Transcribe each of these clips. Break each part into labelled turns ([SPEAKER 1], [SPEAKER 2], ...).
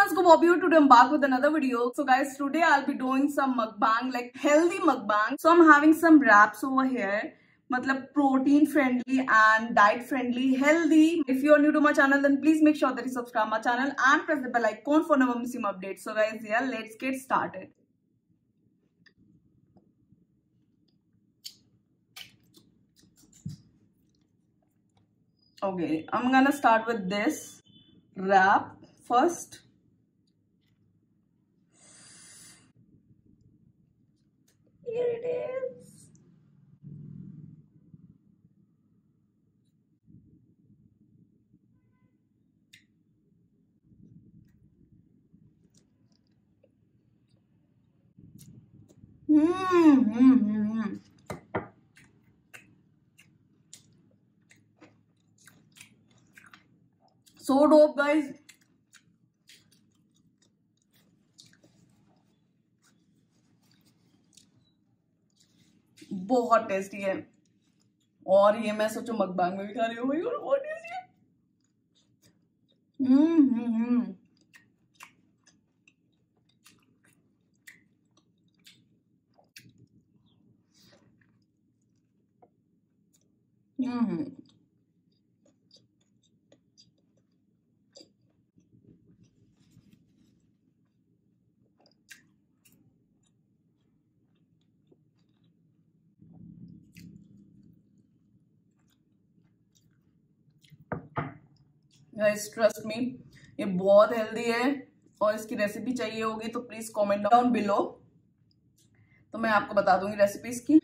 [SPEAKER 1] everyone, it's Bobby. Today I'm back with another video. So guys, today I'll be doing some mukbang, like healthy mukbang. So I'm having some wraps over here. मतलब protein friendly and diet friendly, healthy. If you are new to my channel, then please make sure that you subscribe my channel and press the bell icon for never missing updates. So guys, yeah, let's get started. Okay, I'm gonna start with this wrap first. Here it is. So dope, guys. बहुत tasty है और ये मैं सोचो मकबांग में भी खा रही हूँ भाई, और बहुत टेस्टी है। गाइस ट्रस्ट मी, ये बहुत हेल्दी है और इसकी रेसिपी चाहिए होगी तो प्लीज कमेंट डाउन बिलो, तो मैं आपको बता दूंगी रेसिपी इसकी।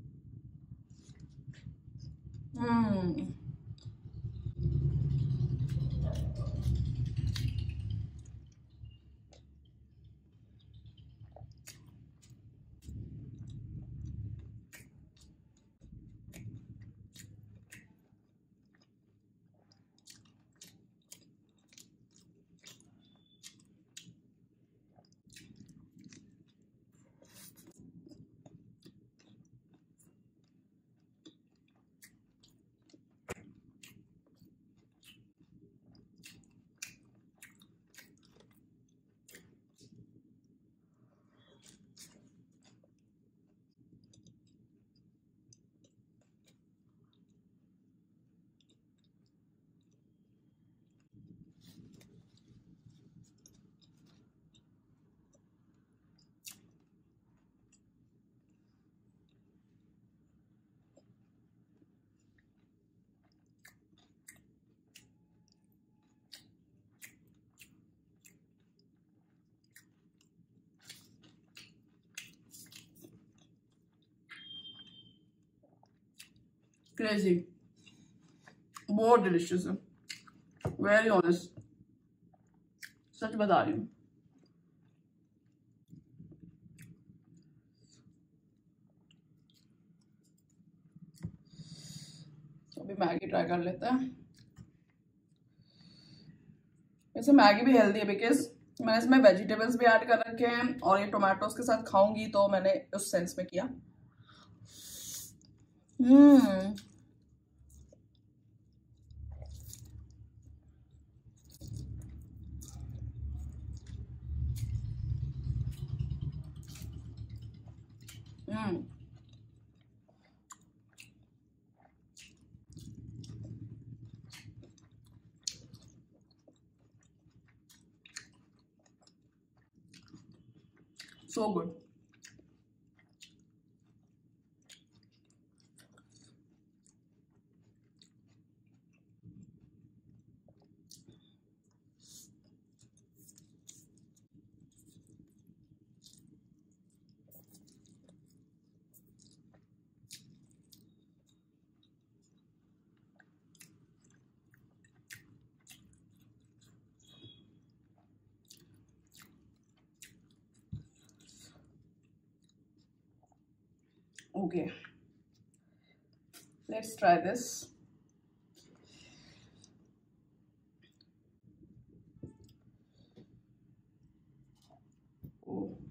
[SPEAKER 1] क्रेजी, बहुत डिलिशियस है, वेरी ऑनेस्ट, सच बता रही हूँ। अभी मैगी ट्राई कर लेते हैं। वैसे मैगी भी हेल्दी है बिकॉज मैंने इसमें वेजिटेबल्स भी ऐड कर रखे हैं और ये टोमेटोज के साथ खाऊंगी, तो मैंने उस सेंस में किया। So good. Okay, let's try this. Oh.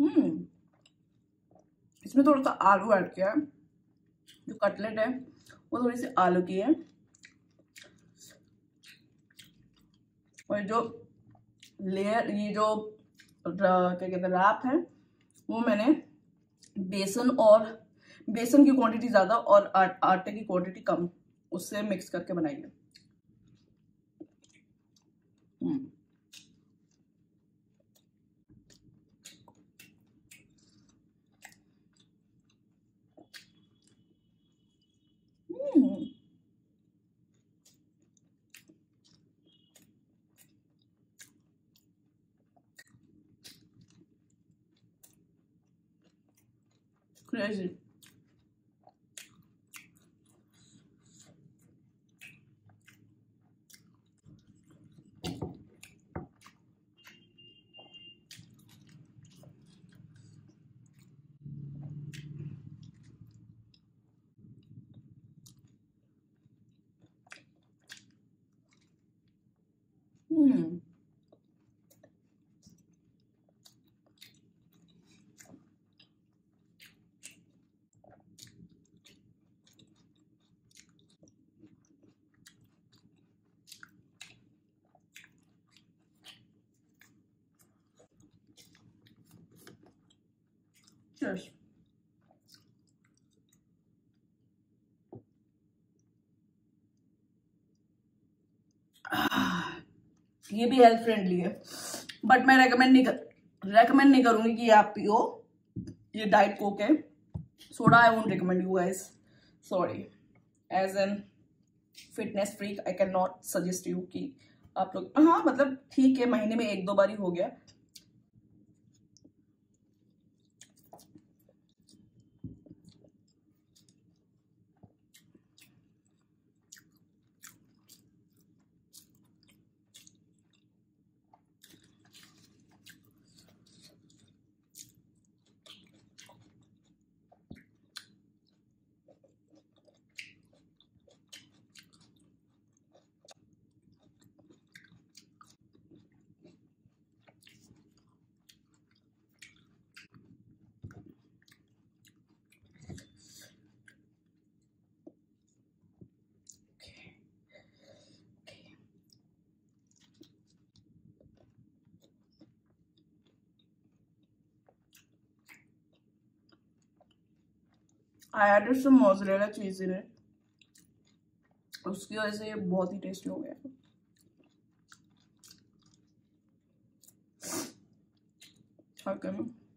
[SPEAKER 1] इसमें थोड़ा सा आलू ऐड किया है। जो कटलेट है वो थोड़ी सी आलू की है, और जो लेयर, ये जो क्या कहते हैं रैप है, वो मैंने बेसन की क्वांटिटी ज्यादा और आटे की क्वांटिटी कम, उससे मिक्स करके बनाई है। क्रेजी। Cheers. ये भी हेल्थ फ्रेंडली है, बट मैं रेकमेंड नहीं करूंगी कि आप पियो। ये डाइट कोक है, soda I won't recommend you guys, sorry. As an fitness freak I can not suggest you कि आप लोग, हाँ मतलब ठीक है, महीने में 1-2 बार ही हो गया। I added some mozzarella cheese in it, उसकी वजह से ये बहुत ही टेस्टी हो गया। Okay.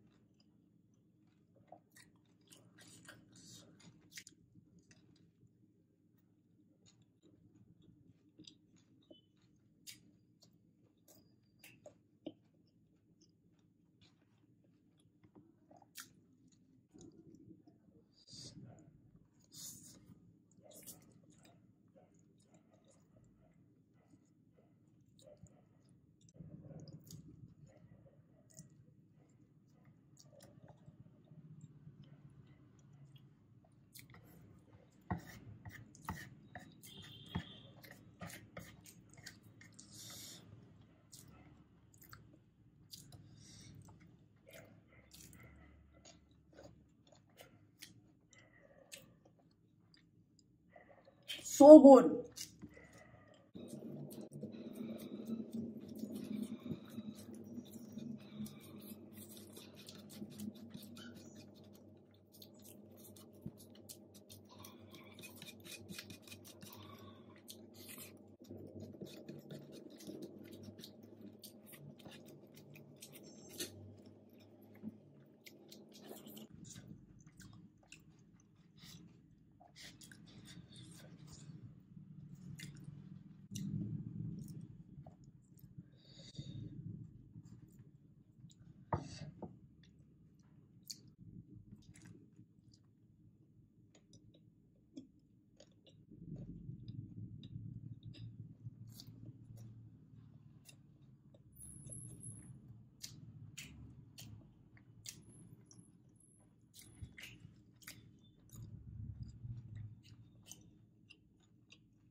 [SPEAKER 1] So good.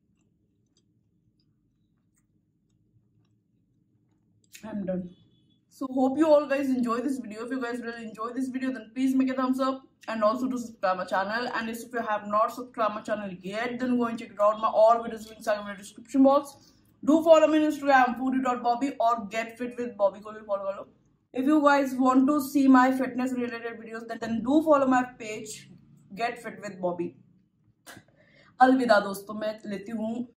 [SPEAKER 1] I'm done. So hope you all guys enjoy this video. If you guys really enjoy this video, then please make a thumbs up and also to subscribe my channel. And if you have not subscribed my channel yet, then go and check it out. My all videos links are in the description box. Do follow me on Instagram foodie.bobby or get fit with Bobby को भी follow करो. If you guys want to see my fitness related videos, then do follow my page Get Fit with Bobby. अलविदा दोस्तों, मैं लेती हूँ